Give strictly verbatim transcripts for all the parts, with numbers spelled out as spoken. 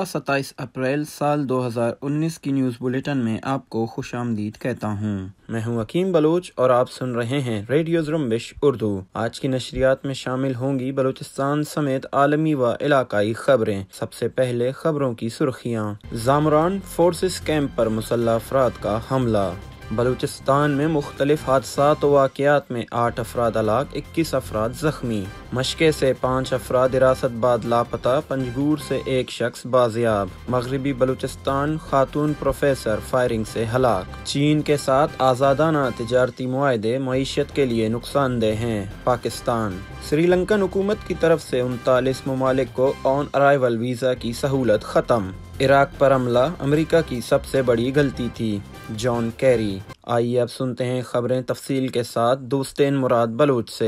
شنبہ ستائیس اپریل سال دو ہزار انیس کی نیوز بلیٹن میں آپ کو خوش آمدید کہتا ہوں۔ میں ہوں حکیم بلوچ اور آپ سن رہے ہیں ریڈیو زرمبش اردو۔ آج کی نشریات میں شامل ہوں گی بلوچستان سمیت عالمی و علاقائی خبریں۔ سب سے پہلے خبروں کی سرخیاں۔ زامران فورسز کیمپ پر مسلح افراد کا حملہ۔ بلوچستان میں مختلف حادثات و واقعات میں آٹھ افراد ہلاک، اکیس افراد زخمی۔ مشکے سے پانچ افراد حراست بعد لاپتہ، پنجگور سے ایک شخص بازیاب۔ مغربی بلوچستان خاتون پروفیسر فائرنگ سے ہلاک۔ چین کے ساتھ آزادانہ تجارتی معاہدے معیشت کے لیے نقصان دہ ہیں۔ پاکستان سری لنکن حکومت کی طرف سے انتالیس ممالک کو آن ارائیول ویزا کی سہولت ختم۔ عراق پر حملہ امریکہ کی سب سے بڑی غلطی تھی، جان کیری۔ آئیے اب سنتے ہیں خبریں تفصیل کے ساتھ دوستین مراد بلوچ سے۔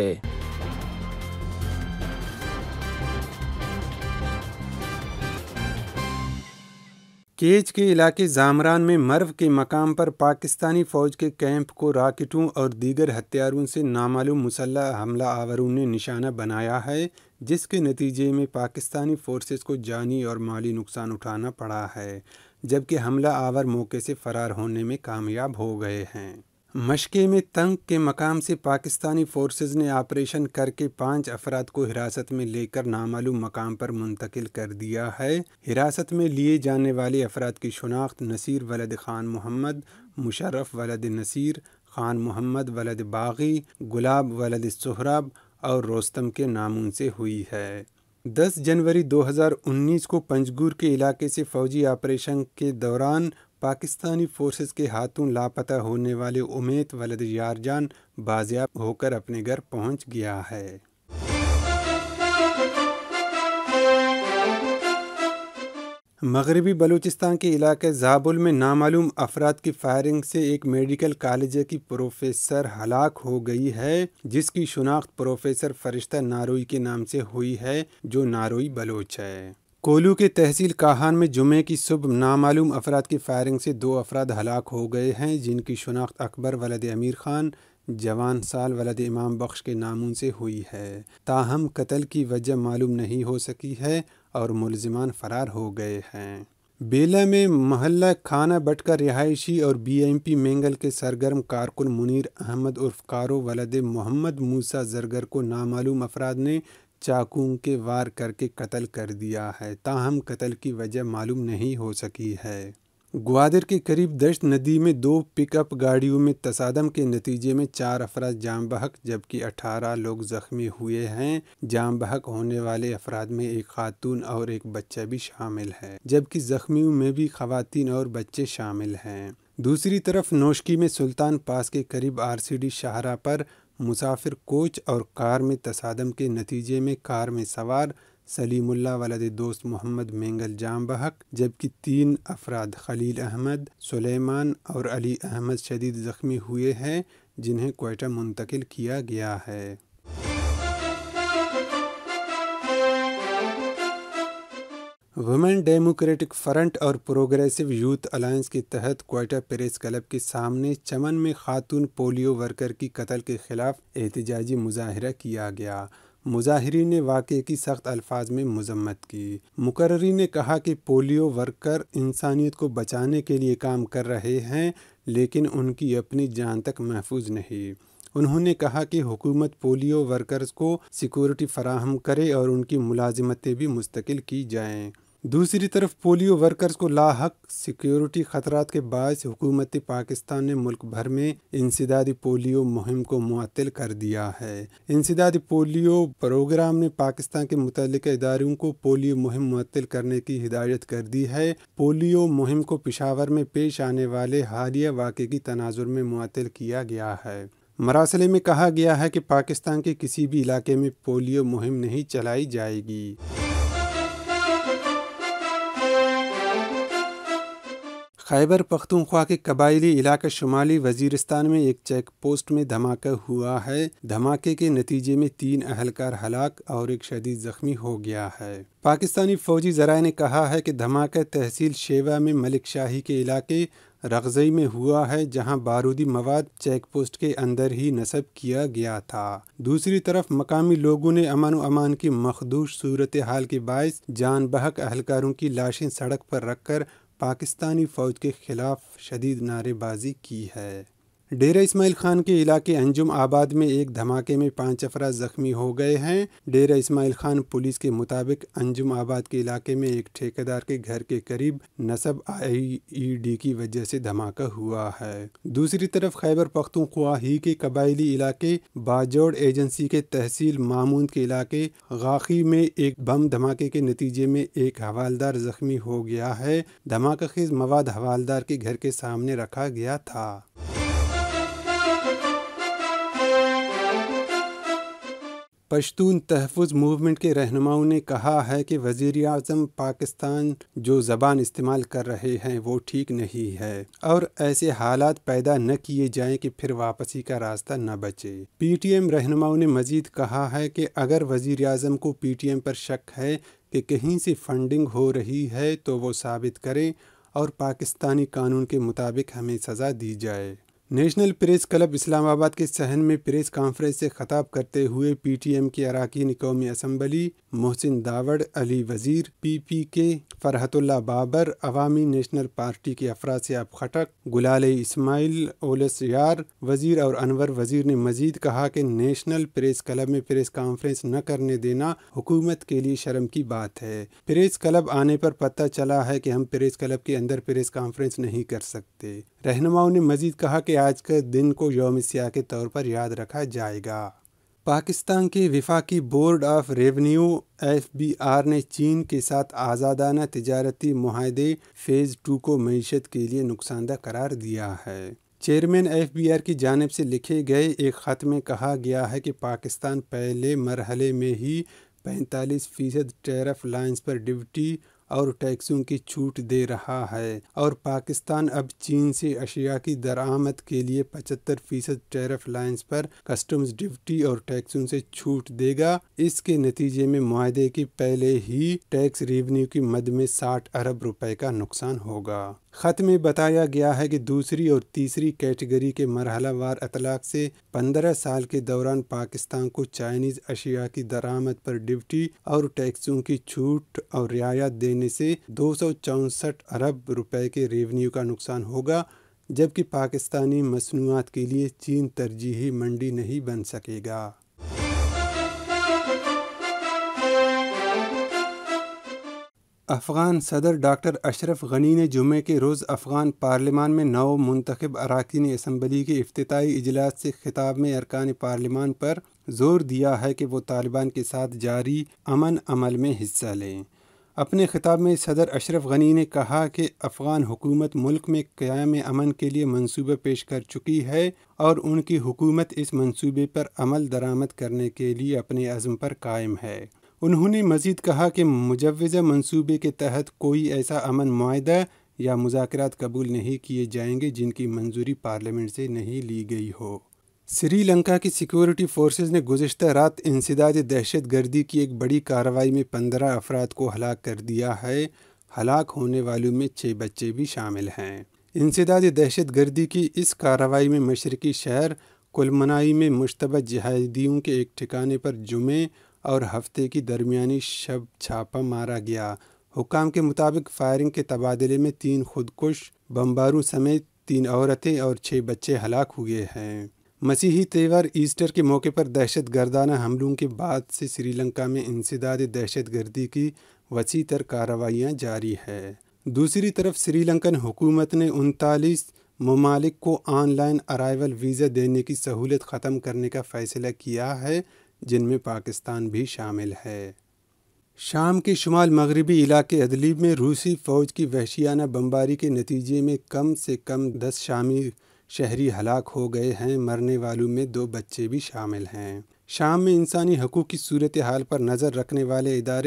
کیچ کے علاقے زامران میں مرو کے مقام پر پاکستانی فوج کے کیمپ کو راکٹوں اور دیگر ہتھیاروں سے نامعلوم مسلح حملہ آوروں نے نشانہ بنایا ہے، جس کے نتیجے میں پاکستانی فورسز کو جانی اور مالی نقصان اٹھانا پڑا ہے، جبکہ حملہ آور موقع سے فرار ہونے میں کامیاب ہو گئے ہیں۔ مشکے میں تنگ کے مقام سے پاکستانی فورسز نے آپریشن کر کے پانچ افراد کو حراست میں لے کر نامعلوم مقام پر منتقل کر دیا ہے۔ حراست میں لیے جانے والے افراد کی شناخت نصیر ولد خان محمد، مشرف ولد نصیر، خان محمد ولد باغی، گلاب ولد سہراب اور روستم کے ناموں سے ہوئی ہے۔ دس جنوری دو ہزار انیس کو پنجگور کے علاقے سے فوجی آپریشن کے دوران پاکستانی فورسز کے ہاتھوں لاپتہ ہونے والے امیت ولد یارجان بازیاب ہو کر اپنے گھر پہنچ گیا ہے۔ مغربی بلوچستان کے علاقے زابل میں نامعلوم افراد کی فائرنگ سے ایک میڈیکل کالج کی پروفیسر ہلاک ہو گئی ہے، جس کی شناخت پروفیسر فرشتہ ناروئی کے نام سے ہوئی ہے، جو ناروئی بلوچ ہے۔ کولو کے تحصیل کاہان میں جمعے کی صبح نامعلوم افراد کی فائرنگ سے دو افراد ہلاک ہو گئے ہیں، جن کی شناخت اکبر ولد امیر خان، جوان سال ولد امام بخش کے ناموں سے ہوئی ہے۔ تاہم قتل کی وجہ معلوم نہیں ہو سکی ہے اور ملزمان فرار ہو گئے ہیں۔ بیلا میں محلہ خانہ بٹ کا رہائشی اور بی ایم پی مینگل کے سرگرم کارکن منیر احمد عرف کارو ولد محمد موسیٰ زرگر کو نامعلوم افراد نے چاقوں کے وار کر کے قتل کر دیا ہے، تاہم قتل کی وجہ معلوم نہیں ہو سکی ہے۔ گوادر کے قریب دشت ندی میں دو پک اپ گاڑیوں میں تصادم کے نتیجے میں چار افراد جاں بحق جبکہ اٹھارہ لوگ زخمی ہوئے ہیں۔ جاں بحق ہونے والے افراد میں ایک خاتون اور ایک بچہ بھی شامل ہے، جبکہ زخمیوں میں بھی خواتین اور بچے شامل ہیں۔ دوسری طرف نوشکی میں سلطان پاس کے قریب آر سی ڈی شاہراہ پر مسافر کوچ اور کار میں تصادم کے نتیجے میں کار میں سوار سلیم اللہ ولد دوست محمد مینگل جاں بحق جبکہ تین افراد خلیل احمد، سلیمان اور علی احمد شدید زخمی ہوئے ہیں، جنہیں کوئٹہ منتقل کیا گیا ہے۔ ویمن ڈیموکریٹک فرنٹ اور پروگریسو یوتھ الائنس کے تحت کوئٹہ پریس کلب کے سامنے چمن میں خاتون پولیو ورکر کی قتل کے خلاف احتجاجی مظاہرہ کیا گیا۔ مظاہرین نے واقعے کی سخت الفاظ میں مذمت کی۔ مقررین نے کہا کہ پولیو ورکر انسانیت کو بچانے کے لیے کام کر رہے ہیں، لیکن ان کی اپنی جان تک محفوظ نہیں۔ انہوں نے کہا کہ حکومت پولیو ورکرز کو سیکورٹی فراہم کرے اور ان کی ملازمتیں بھی مستقل کی جائیں۔ دوسری طرف پولیو ورکرز کو لاحق سیکیورٹی خطرات کے باعث حکومت پاکستان نے ملک بھر میں انسدادی پولیو مہم کو معطل کر دیا ہے۔ انسدادی پولیو پروگرام نے پاکستان کے متعلقہ اداروں کو پولیو مہم معطل کرنے کی ہدایت کر دی ہے۔ پولیو مہم کو پشاور میں پیش آنے والے حالیہ واقعے کی تناظر میں معطل کیا گیا ہے۔ مراسلے میں کہا گیا ہے کہ پاکستان کے کسی بھی علاقے میں پولیو مہم نہیں چلائی جائے گی۔ خیبر پختونخوا کے قبائلی علاقہ شمالی وزیرستان میں ایک چیک پوسٹ میں دھماکہ ہوا ہے۔ دھماکے کے نتیجے میں تین اہلکار ہلاک اور ایک شدید زخمی ہو گیا ہے۔ پاکستانی فوجی ذرائع نے کہا ہے کہ دھماکہ تحصیل شیوا میں ملک شاہی کے علاقے رغزئی میں ہوا ہے، جہاں بارودی مواد چیک پوسٹ کے اندر ہی نصب کیا گیا تھا۔ دوسری طرف مقامی لوگوں نے امن و امان کی مخدوش صورتحال کے باعث جان بحق اہلکاروں کی لاشیں سڑک پر رکھ کر پاکستانی فوج کے خلاف شدید نعرے بازی کی ہے۔ ڈیرہ اسماعیل خان کے علاقے انجم آباد میں ایک دھماکے میں پانچ افراد زخمی ہو گئے ہیں۔ ڈیرہ اسماعیل خان پولیس کے مطابق انجم آباد کے علاقے میں ایک ٹھیکیدار کے گھر کے قریب نصب آئی ای ڈی کی وجہ سے دھماکہ ہوا ہے۔ دوسری طرف خیبر پختونخوا ہی کے قبائلی علاقے باجوڑ ایجنسی کے تحصیل ماموند کے علاقے غاخی میں ایک بم دھماکے کے نتیجے میں ایک حوالدار زخمی ہو گیا ہے۔ دھماکہ خیز مواد حوالدار کے گھر کے سامنے رکھا گیا تھا۔ پشتون تحفظ موومنٹ کے رہنماؤں نے کہا ہے کہ وزیر اعظم پاکستان جو زبان استعمال کر رہے ہیں وہ ٹھیک نہیں ہے اور ایسے حالات پیدا نہ کیے جائیں کہ پھر واپسی کا راستہ نہ بچے۔ پی ٹی ایم رہنماؤں نے مزید کہا ہے کہ اگر وزیر اعظم کو پی ٹی ایم پر شک ہے کہ کہیں سے فنڈنگ ہو رہی ہے تو وہ ثابت کریں اور پاکستانی قانون کے مطابق ہمیں سزا دی جائے۔ نیشنل پریس کلب اسلام آباد کے صحن میں پریس کانفرنس سے خطاب کرتے ہوئے پی ٹی ایم کے اراکین قومی اسمبلی محسن داوڑ، علی وزیر، پی پی کے فرحت اللہ بابر، عوامی نیشنل پارٹی کے افراد سیاب خٹک، گلال اسماعیل، اولس یار وزیر اور انور وزیر نے مزید کہا کہ نیشنل پریس کلب میں پریس کانفرنس نہ کرنے دینا حکومت کے لیے شرم کی بات ہے۔ پریس کلب آنے پر پتہ چلا ہے کہ ہم پریس کلب کے اندر پریس کانفرنس نہیں کر سکتے۔ رہنماؤں نے مزید کہا کہ آج کے دن کو یوم سیاہ کے طور پر یاد رکھا جائے گا۔ پاکستان کے وفاقی Board of Revenue F B R نے چین کے ساتھ آزادانہ تجارتی معاہدے فیز ٹو کو معیشت کے لیے نقصان دہ قرار دیا ہے۔ چیئرمین ایف بی آر کی جانب سے لکھے گئے ایک خط میں کہا گیا ہے کہ پاکستان پہلے مرحلے میں ہی پینتالیس فیصد ٹیرف لائنز پر ڈیوٹی اور ٹیکسوں کی چھوٹ دے رہا ہے اور پاکستان اب چین سے اشیاء کی درآمد کے لیے پچہتر فیصد ٹیرف لائنز پر کسٹمز ڈیوٹی اور ٹیکسوں سے چھوٹ دے گا۔ اس کے نتیجے میں معاہدے کی پہلے ہی ٹیکس ریونیو کی مد میں ساٹھ ارب روپے کا نقصان ہوگا۔ خط میں بتایا گیا ہے کہ دوسری اور تیسری کیٹیگری کے مرحلہ وار اطلاق سے پندرہ سال کے دوران پاکستان کو چائنیز اشیاء کی درآمد پر ڈیوٹی اور ٹیکسوں کی چھوٹ اور رعایت دینے سے دو سو چونسٹھ ارب روپے کے ریونیو کا نقصان ہوگا، جبکہ پاکستانی مصنوعات کے لیے چین ترجیحی منڈی نہیں بن سکے گا۔ افغان صدر ڈاکٹر اشرف غنی نے جمعے کے روز افغان پارلیمان میں نو منتخب اراکین اسمبلی کے افتتاحی اجلاس سے خطاب میں ارکان پارلیمان پر زور دیا ہے کہ وہ طالبان کے ساتھ جاری امن عمل میں حصہ لیں۔ اپنے خطاب میں صدر اشرف غنی نے کہا کہ افغان حکومت ملک میں قیام امن کے لیے منصوبہ پیش کر چکی ہے اور ان کی حکومت اس منصوبے پر عمل درآمد کرنے کے لیے اپنے عزم پر قائم ہے۔ انہوں نے مزید کہا کہ مجوزہ منصوبے کے تحت کوئی ایسا امن معاہدہ یا مذاکرات قبول نہیں کیے جائیں گے جن کی منظوری پارلیمنٹ سے نہیں لی گئی ہو۔ سری لنکا کی سیکورٹی فورسز نے گزشتہ رات انسداد دہشت گردی کی ایک بڑی کارروائی میں پندرہ افراد کو ہلاک کر دیا ہے۔ ہلاک ہونے والوں میں چھ بچے بھی شامل ہیں۔ انسداد دہشت گردی کی اس کارروائی میں مشرقی شہر کلمنائی میں مشتبہ جہادیوں کے ایک ٹھکانے پر جمعے اور ہفتے کی درمیانی شب چھاپہ مارا گیا۔ حکام کے مطابق فائرنگ کے تبادلے میں تین خودکش بمباروں سمیت تین عورتیں اور چھ بچے ہلاک ہوئے ہیں۔ مسیحی تہوار ایسٹر کے موقع پر دہشت گردانہ حملوں کے بعد سے سری لنکا میں انسداد دہشت گردی کی وسیع تر کارروائیاں جاری ہے۔ دوسری طرف سری لنکن حکومت نے انتالیس ممالک کو آن لائن ارائیول ویزا دینے کی سہولت ختم کرنے کا فیصلہ کیا ہے، جن میں پاکستان بھی شامل ہے۔ شام کے شمال مغربی علاقے ادلیب میں روسی فوج کی وحشیانہ بمباری کے نتیجے میں کم سے کم دس شامی شہری ہلاک ہو گئے ہیں۔ مرنے والوں میں دو بچے بھی شامل ہیں۔ شام میں انسانی حقوق کی صورتحال پر نظر رکھنے والے ادارے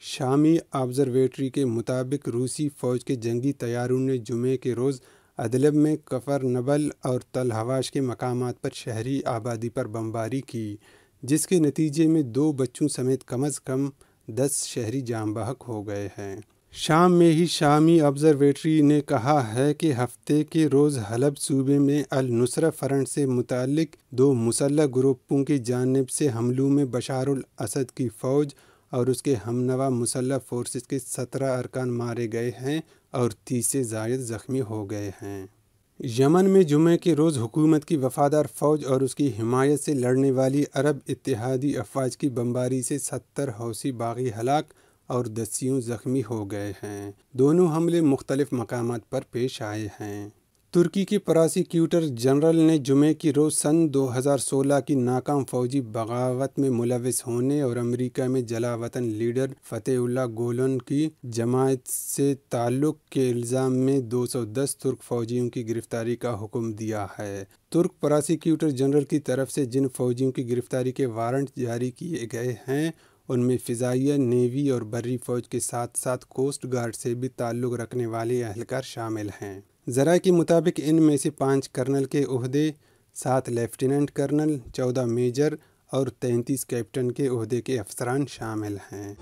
شامی آبزرویٹری کے مطابق روسی فوج کے جنگی طیاروں نے جمعے کے روز ادلب میں کفر نبل اور تل حواش کے مقامات پر شہری آبادی پر بمباری کی، جس کے نتیجے میں دو بچوں سمیت کم از کم دس شہری جاں بحق ہو گئے ہیں۔ شام میں ہی شامی آبزرویٹری نے کہا ہے کہ ہفتے کے روز حلب صوبے میں النصرہ فرنٹ سے متعلق دو مسلح گروپوں کی جانب سے حملوں میں بشار الاسد کی فوج اور اس کے ہمنوا مسلح فورسز کے سترہ ارکان مارے گئے ہیں اور تیس سے زائد زخمی ہو گئے ہیں۔ یمن میں جمعے کے روز حکومت کی وفادار فوج اور اس کی حمایت سے لڑنے والی عرب اتحادی افواج کی بمباری سے ستر حوثی باغی ہلاک اور دسیوں زخمی ہو گئے ہیں۔ دونوں حملے مختلف مقامات پر پیش آئے ہیں۔ ترکی کے پراسیکیوٹر جنرل نے جمعے کی روز سن دو ہزار سولہ کی ناکام فوجی بغاوت میں ملوث ہونے اور امریکہ میں جلا وطن لیڈر فتح اللہ گولن کی جماعت سے تعلق کے الزام میں دو سو دس ترک فوجیوں کی گرفتاری کا حکم دیا ہے۔ ترک پراسیکیوٹر جنرل کی طرف سے جن فوجیوں کی گرفتاری کے وارنٹ جاری کیے گئے ہیں ان میں فضائیہ، نیوی اور بری فوج کے ساتھ ساتھ کوسٹ گارڈ سے بھی تعلق رکھنے والے اہلکار شامل ہیں۔ ذرائع کے مطابق ان میں سے پانچ کرنل کے عہدے، سات لیفٹیننٹ کرنل، چودہ میجر اور تینتیس کیپٹن کے عہدے کے افسران شامل ہیں۔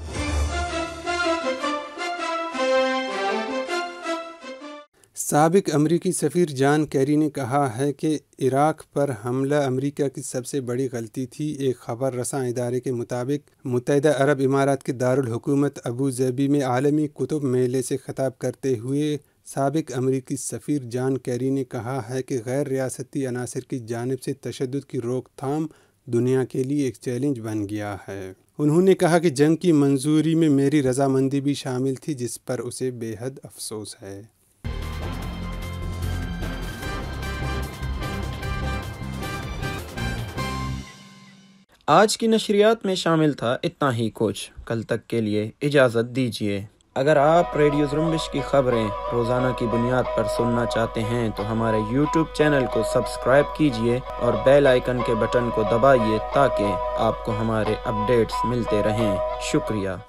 سابق امریکی سفیر جان کیری نے کہا ہے کہ عراق پر حملہ امریکہ کی سب سے بڑی غلطی تھی۔ ایک خبر رساں ادارے کے مطابق متحدہ عرب امارات کے دارالحکومت ابو ظبی میں عالمی کتب میلے سے خطاب کرتے ہوئے سابق امریکی سفیر جان کیری نے کہا ہے کہ غیر ریاستی عناصر کی جانب سے تشدد کی روک تھام دنیا کے لیے ایک چیلنج بن گیا ہے۔ انہوں نے کہا کہ جنگ کی منظوری میں میری رضامندی بھی شامل تھی، جس پر اسے بے حد افسوس ہے۔ آج کی نشریات میں شامل تھا اتنا ہی کچھ۔ کل تک کے لیے اجازت دیجیے۔ اگر آپ ریڈیو زرمبش کی خبریں روزانہ کی بنیاد پر سننا چاہتے ہیں تو ہمارے یوٹیوب چینل کو سبسکرائب کیجیے اور بیل آئیکن کے بٹن کو دبائیے تاکہ آپ کو ہمارے اپڈیٹس ملتے رہیں۔ شکریہ۔